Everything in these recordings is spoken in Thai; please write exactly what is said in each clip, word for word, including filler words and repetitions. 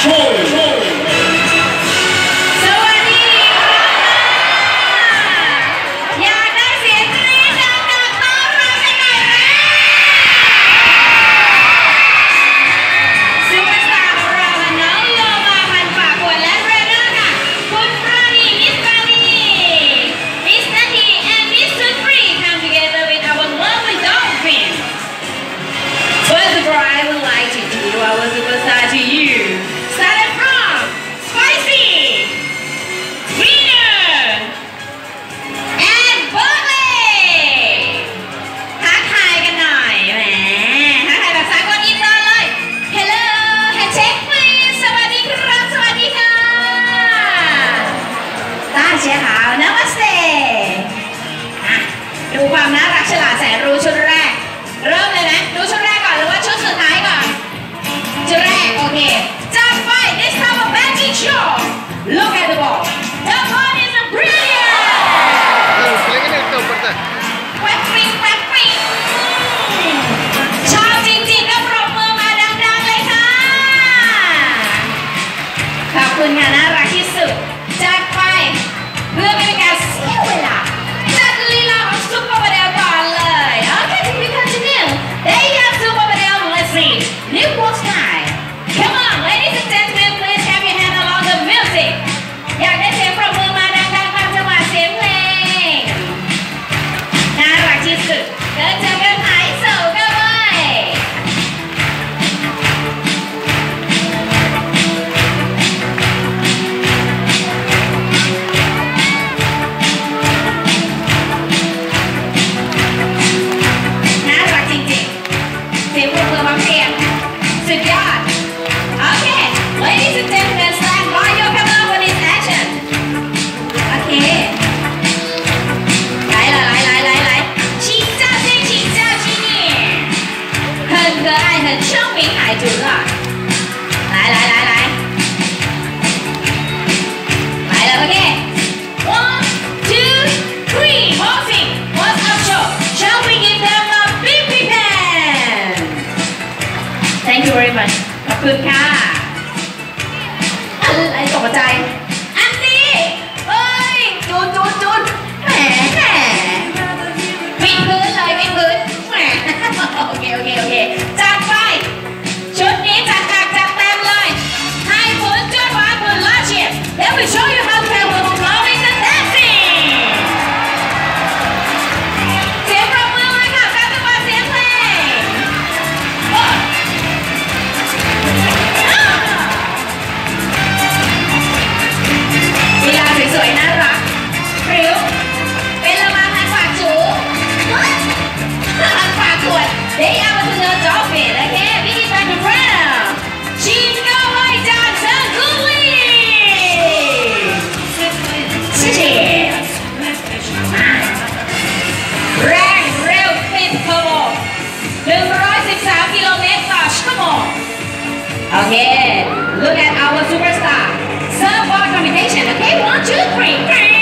Okay, look at our superstar. Surfboard combination. Okay, one, two, three.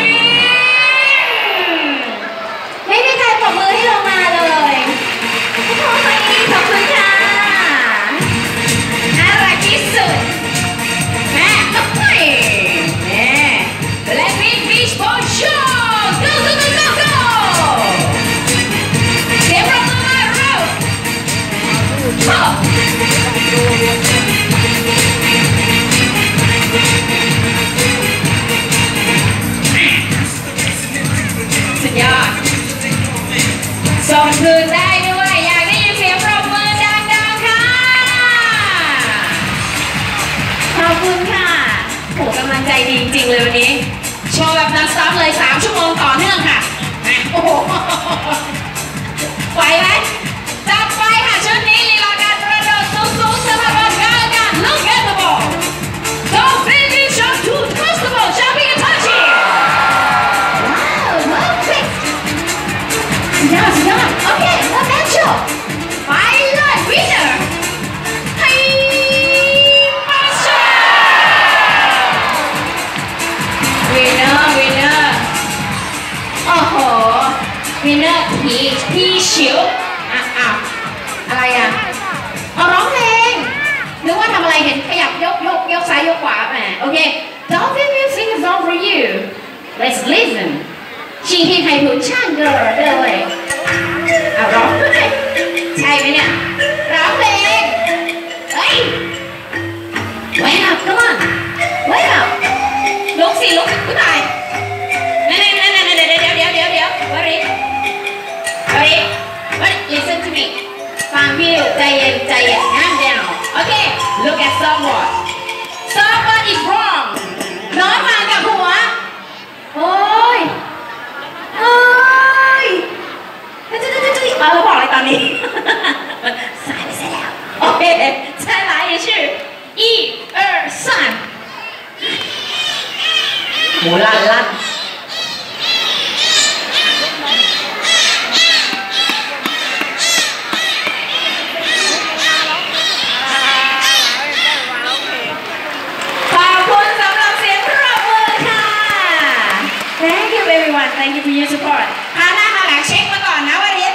ไม่มีใครปรบมือให้ลงมาเลยขอบคุณค่ะน่ารักที่สุดแม่ต้องไปแม่ Blackpink Beach Ball Show go go go go go เสียงปรบมือมาเร็วสุดยอดส่งคืนได้ด้วยอยากได้ยินเสียงปรบมือดังๆค่ะขอบคุณค่ะโหกำลังใจดีจริงๆเลยวันนี้โชว์แบบนักซ้อมเลยสามชั่วโมงต่อเนื่องค่ะโอ้โหไหวไหมจับไปค่ะชุดนี้ลีลาการกระโดดสูงๆสำหรับบอลการการ Look at the ball dolphin shot to toss the ball jumping and punching wow perfect สุดยอดสุดยอดโอเคแล้วแมตช์ไปเลย winner ให้มาชา winner winner โอ้โห winner พี่พี่ชิวอ่ะอ่ะอะไรอ่ะเอาร้องเพลงนึกว่าทำอะไรเห็นขยับยกยกยกกซ้ายยกขวาแหมโอเค dolphin music is all for you let's listen ชีที่ไทยพูดช่างเกินเลยเอาร้องใช่ไหมเนี่ยร้องเพลงเฮ้ย wake up come on wake up ลุกสิลุกผู้ชายนั่นนั่นนั่นเดี๋ยวเดี๋ยวเดี๋ยวเดี๋ยวเดี๋ยววริวริวริ listen to me ฟังพี่ใจเย็นใจเย็น calm down okay look at someone someone is wrong น้องมากับหัวโอ้ยเฮ้ยเอาเราบอกอะไรตอนนี้สายไปเสร็จแล้วโอเค再来一次一二三หมูลั่นลั่นThank you everyone Thank you for your support คราวหน้ามาหลังเช็คมาก่อนนะวันนี้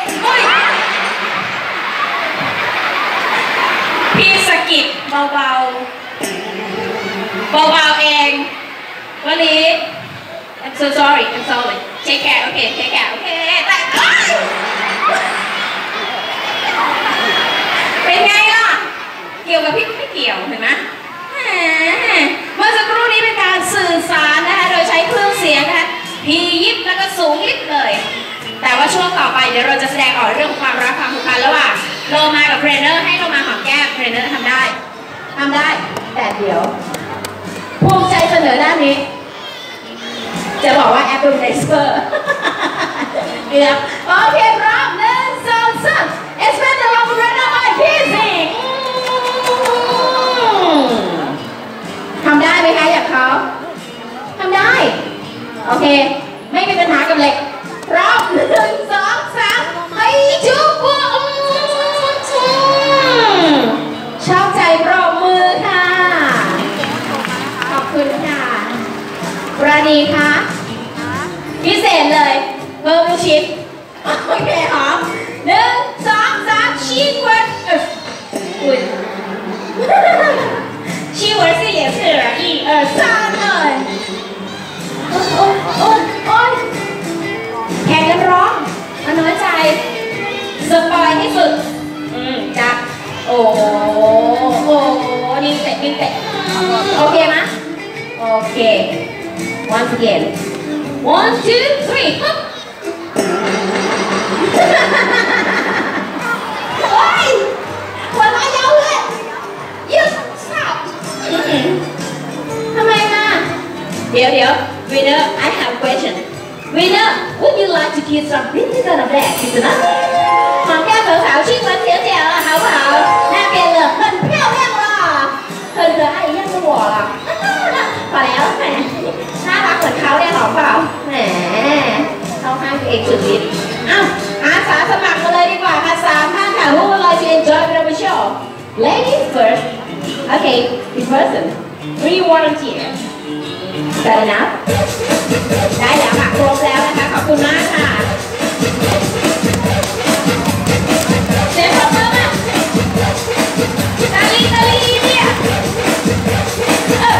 พี่สกิดเบาๆเบาๆเองวันนี้ I'm so sorry I'm sorry take care okay take care okay เป็นไงล่ะเกี่ยวกับพี่ไม่เกี่ยวเห็นไหมเมื่อสักครู่นี้เป็นการสื่อสารนะคะโดยใช้เครื่องเสียงนะคะพียิบแล้วก็สูงยิบเลยแต่ว่าช่วงต่อไปเดี๋ยวเราจะแสดงออกเรื่องของความรักความผูกพันระหว่างโลมากับเทรนเนอร์ให้โลมาหอมแก้มเทรนเนอร์ทำได้ทำได้แต่เดี๋ยวภูมิใจเสนอด้านนี้จะบอกว่าแอปเปิลเนสเปอร์เดี๋ยวโอเคพร้อมหนึ่งสองสาม expect the love right by kissing ทำได้ไหมคะอยากเขาทำได้โอเคไม่มีปัญหากับเหล็กพร้อมหนึ่งสองสามให้จุ๊บชอบใจปรบมือค่ะขอบคุณค่ะราณีค่ะพิเศษเลยเพิ่มลูกชิ้นโอเคหอมหนึ่งสองสามชี้เวิร์ดอุ้ยชี้เวิร์ด是也是一二三เลยโอ้ยโอ้ยโอ้ยแข่งกันร้องเอาน้อยใจสปอยที่สุดอืมจับโอ้โหโอ้โหนิ่งเตะนิ่งเตะโอเคไหมโอเค once again one two three ฮึบโอ้ยหัวเราะยาวเลยหยุด stop ทำไมมาเดี๋ยวเดี๋ยว winner I have a question winner would you like to kiss some pretty girl of that 其实呢หอมแก้มสาวๆ亲吻小姐了好不好那边了很漂亮了很可爱一样是我了พอแล้วแหมน่ารักเหมือนเขาเนี่ยหรอเปล่าแหมเข้าข้างตัวเองสุดฤทธิ์เอ้าอาสาสมัครมาเลยดีกว่าค่ะสามท่านค่ะ Who would like to enjoy the show ladies first okay this person three volunteer Fair enough ได้แล้วค่ะครบแล้วนะคะขอบคุณมากค่ะเสียงปรบมือมาตาลีตาลีเนี่ยเออ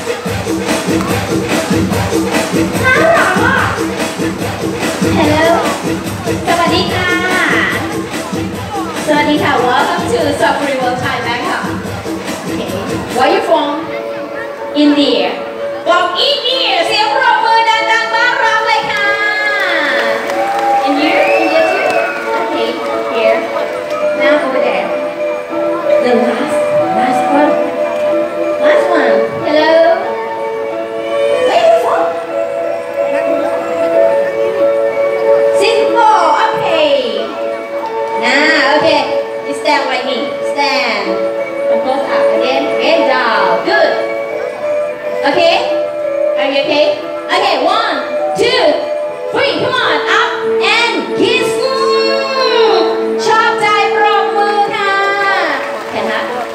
น่ารักอ่ะ Hello สวัสดีค่ะสวัสดีค่ะ Welcome to Safari World Thai Bangkok Okay Where are you from Indiaบอกอินเดียเสียงปรบมือดังๆต้อนรับเลยค่ะ And you? India too? Okay, here. Now over there. The last, last one. Last one. Hello. Where are you from? Singapore. Okay. Now, okay. You stand like me. Stand. And close up again. And down. Good. Okay?Are you okay? Okay, one, two, three, come on, up and kiss. ชอบใจปรบมือค่ะเห็นไหม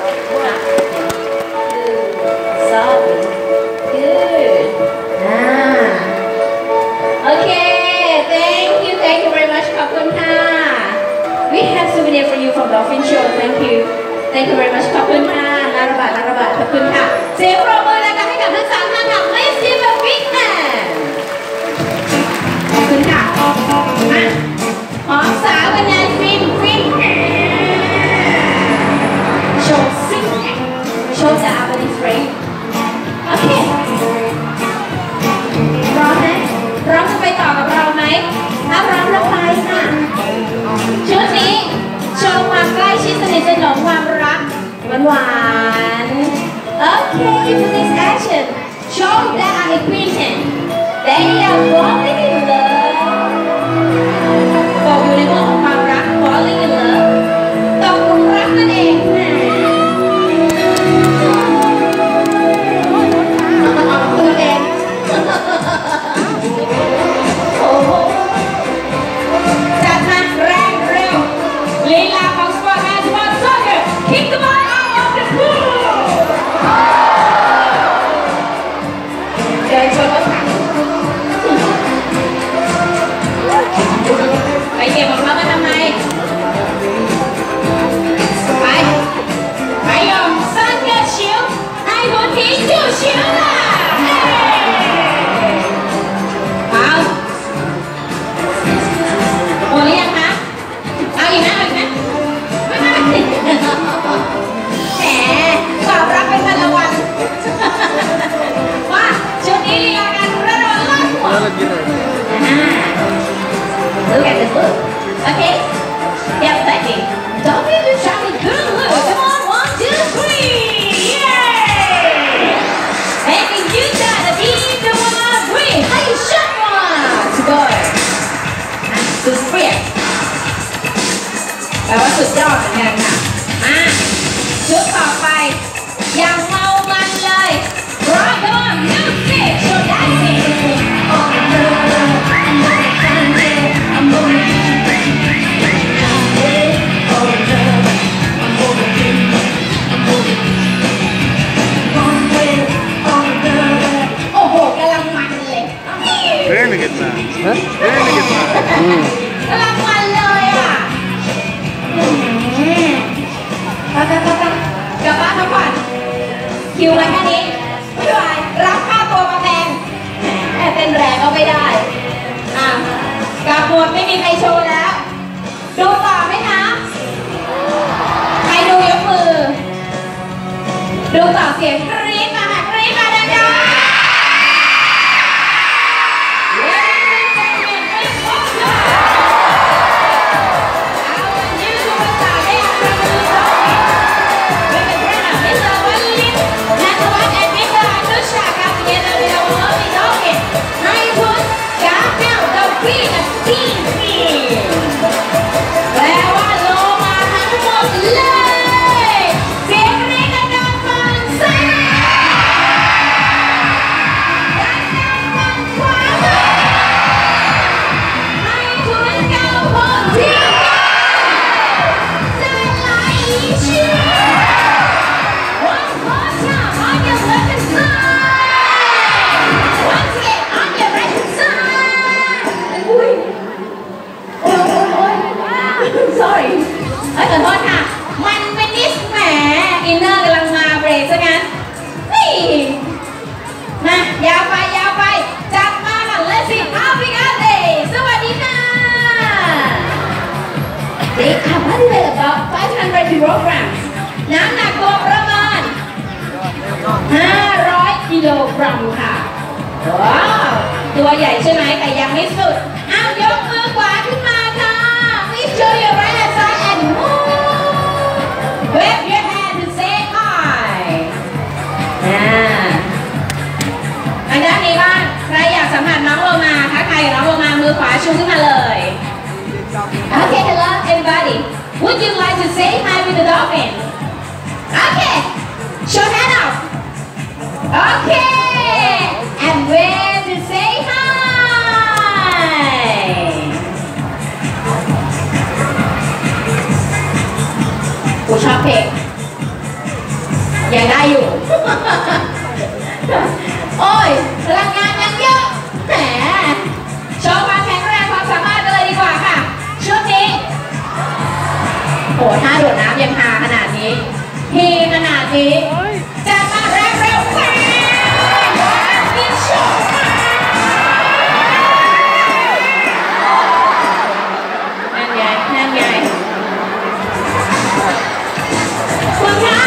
Soft, good. Ah. Okay, thank you, thank you very much. ขอบคุณค่ะ We have souvenir for you from Dolphin Show. Thank you, thank you very much. ขอบคุณค่ะนาระบาดนาระบาดขอบคุณค่ะเซล those that are acquainted they are falling in love บอกอยู่ในโลกของความรัก falling in love ตกหลุมรักนั่นเองคุณเองโอ้โหจัดมาแรงเร็วลีลาของสปอร์ตแมนสปอร์ตซ็อกเกอร์ kick the ball out of the pool เดินชนรถถังไปเก็บของเขามาทำไมไปไปยอมซักเกอร์ชิวไอ้คนที่จูชิวล่ะเอาหมดหรือยังคะเอาอีกนะเอาอีกนะไม่ไม่ไม่แหมตอบรับเป็นพันละวันว่าช่วงนี้ลีลาการระโดดลอดหัวLook at this look. Okay? Yep, that's it. Don't be too shy. Good look. Come on, one, two, three. Yay! Making you got to be the one, three. Hey, shot one. To go. To sprint. แปลว่าสุดยอดเหมือนกันค่ะมาชุดต่อไปอย่างเมามันเลย Rock on music. So that's it. Oh, I'm gonna Really good man. Huh? Really good man. กำลังมันเลยอ่ะไปไปไปไปกลับบ้านพักผ่อนคิวอะไรแค่นี้ไม่ไหวรับค่าตัวมาแพงแอบเป็นแรงก็ไม่ได้อ่ะกลับหมดไม่มีใครโชว์แล้วดูต่อไหมคะใครดูยกมือดูต่อเสียงกรี๊ดมาค่ะกรี๊ดมาดังๆsorry เอ้ยขอโทษค่ะมันเป็นนิสแหมอินเนอร์กำลังมาเบรกซะงั้นนี่มายาวไปยาวไปจับมาค่ะเลสิอาฟิกาเดย์สวัสดีค่ะ They are weighed about five hundred kilograms น้ำหนักตัวประมาณห้าร้อยกิโลกรัมค่ะว้าวตัวใหญ่ใช่ไหมแต่ยังไม่สุดอ้าวยกมือขวาขึ้นมาค่ะ Please show your right hand side and move. Wave your hand to say hi. อ่าอันด้านนี้บ้างใครอยากสัมผัสน้องโลมาคะใครกับน้องโลมามือขวาชูขึ้นมาเลย Okay, hello everybody. Would you like to say hi with the dolphin? Okay, show hand out. Okay, and wave to say hi. กูชอบเพลงยังได้อยู่ โอ้ยพลังงานยังเยอะแหมโชว์ความแข็งแรงความสามารถกันเลยดีกว่าค่ะช่วงนี้โหถ้าโดดน้ำยังฮาขนาดนี้ฮีขนาดนี้จะมาแรงเร็วแรงกินโชว์นั่นไงนั่นไงคุณคะ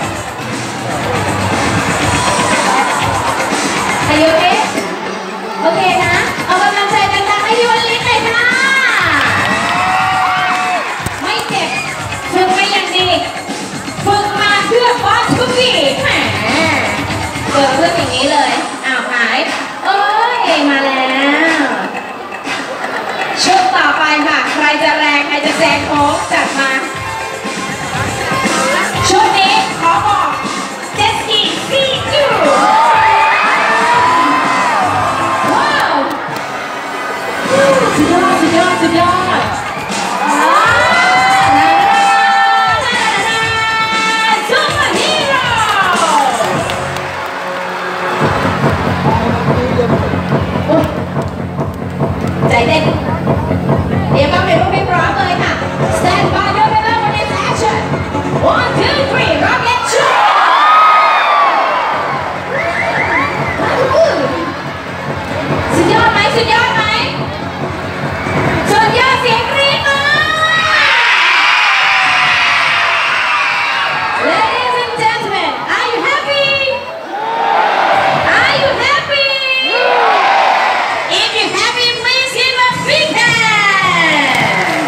อายุเอ๊ะโอเคนะเอากำลังใจดังๆให้พี่วันลิศเลยค่ะไม่เจ็บฝึกไปอย่างดีฝึกมาเพื่อฟาสต์คุกกี้แสงโค้งจัดมาชุดนี้ขอบอกเจสกี้ซีจูว้าวสุดยอดสุดยอดสุดยอดใจเต้นเดี๋ยวมาเป็นรูปพี่พร้อมเลยค่ะ Stand by your rhythm when it's action one two three rocket shoot สุดยอดไหมสุดยอดไหมสุดยอดเสียงกรี๊ดมา Ladies and gentlemen are you happy are you happy if you happy please give a big hand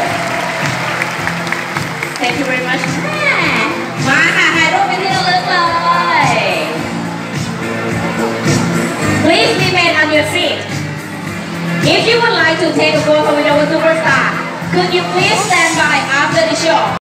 thank you very much มาค่ะถ่ายรูปเป็นที่ระลึกเลย please remain on your seat if you would like to take a photo with our superstar could you please stand by after the show